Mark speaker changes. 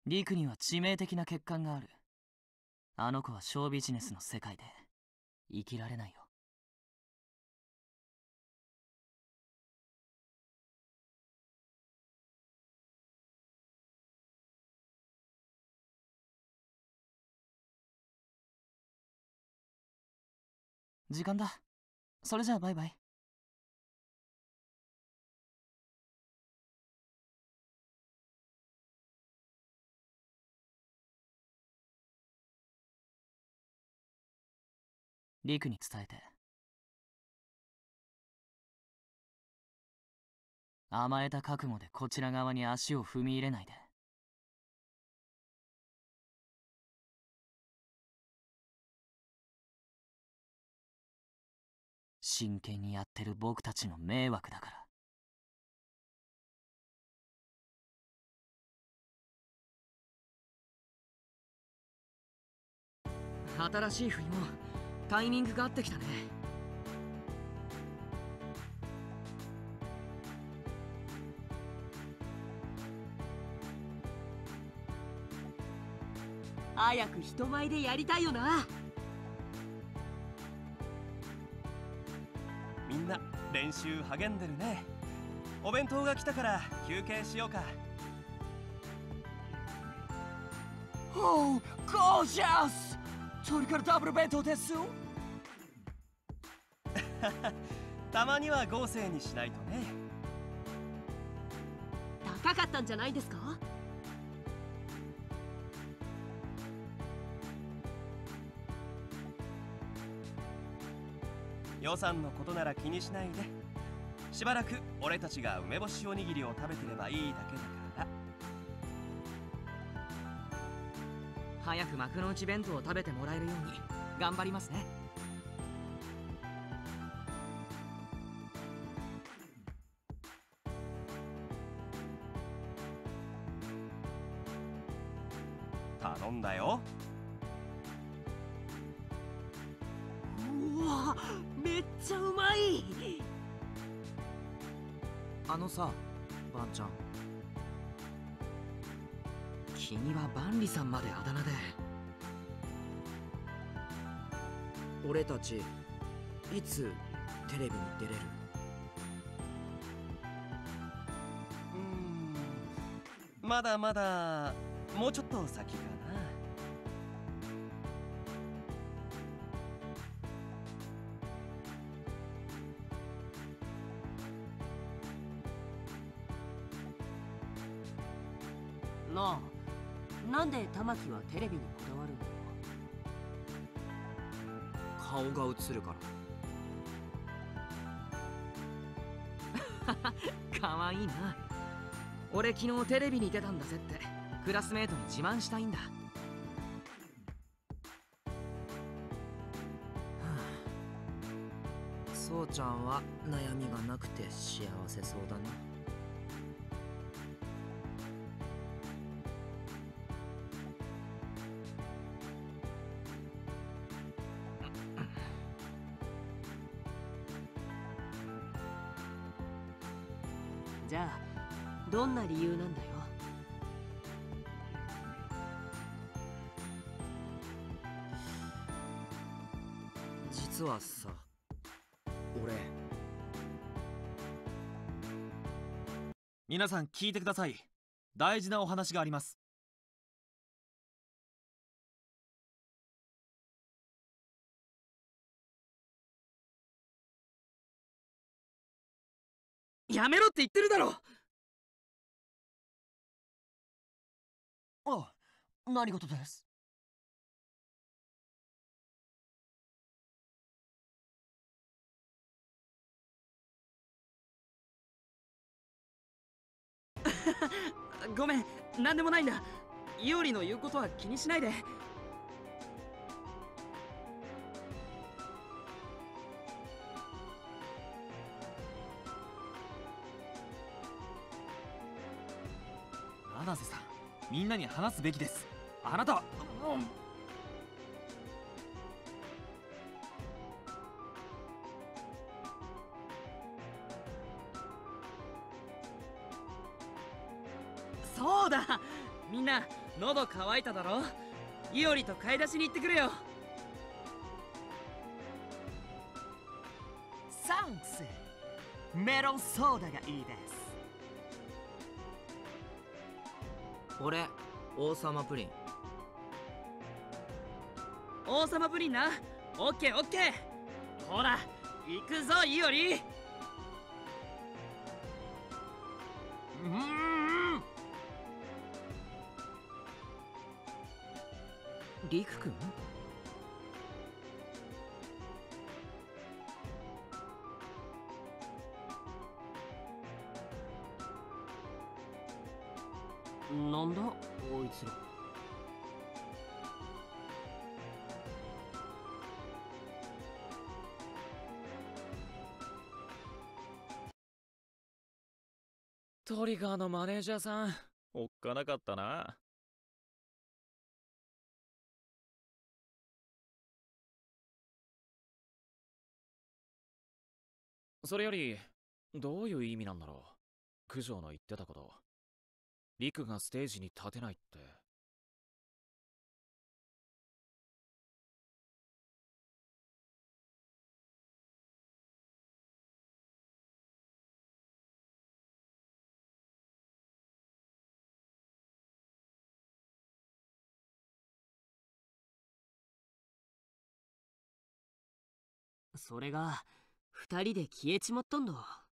Speaker 1: リクには致命的な欠陥がある。あの子はショービジネスの世界で生きられないよ。時間だ。それじゃあバイバイ。リクに伝えて。甘えた覚悟でこちら側に足を踏み入れないで。真剣にやってる僕たちの迷惑だから。新しい振りもタイミングが合ってきたね。
Speaker 2: 早く人前でやりたいよな。
Speaker 3: みんな練習励んでるね。お弁当が来たから休憩しようか。
Speaker 4: おお、ゴージャス。鳥からダブル弁当ですよ。
Speaker 3: たまには豪勢にしないとね。
Speaker 2: 高かったんじゃないですか。
Speaker 3: 予算のことなら気にしないで。しばらく俺たちが梅干しおにぎりを食べてればいいだけだから。
Speaker 1: 早く幕の内弁当を食べてもらえるように頑張りますね。
Speaker 3: 頼んだよ。
Speaker 2: うわ、めっちゃうまい。
Speaker 1: あのさ、バンちゃん、君は万里さんまであだ名で。俺たちいつテレビに出れる？
Speaker 3: まだまだもうちょっと先か
Speaker 2: な。なあ、なんで玉木はテレビにこだわるんだよ。
Speaker 1: 顔が映るから。かわいいな。俺昨日テレビに出たんだぜってクラスメートに自慢したいんだ。はあ、そうちゃんは悩みがなくて幸せそうだな。
Speaker 2: じゃあどんな理由なんだよ。
Speaker 1: 実はさ、俺。
Speaker 5: 皆さん聞いてください。大事なお話があります。
Speaker 1: やめろって言ってるだろ。
Speaker 4: あ、何事です？
Speaker 1: ごめん、なんでもないんだ。イオリの言うことは気にしないで。
Speaker 5: 七瀬さん、みんなに話すべきです。あなたは、
Speaker 1: そうだ、みんな
Speaker 2: 喉乾いただろ。イオリと買い出しに行ってくるよ。
Speaker 4: サンクス。メロンソーダがいいです。
Speaker 6: 俺王様プリン。
Speaker 2: 王様プリンな。オッケーオッケー。ほら行くぞイオリ。
Speaker 6: リク君？
Speaker 2: なんだこいつら。
Speaker 5: トリガーのマネージャーさん、おっかなかったな。それより、どういう意味なんだろう。九条の言ってたこと。リクがステージに立てないって。
Speaker 2: それが2人で消えちまったんだ。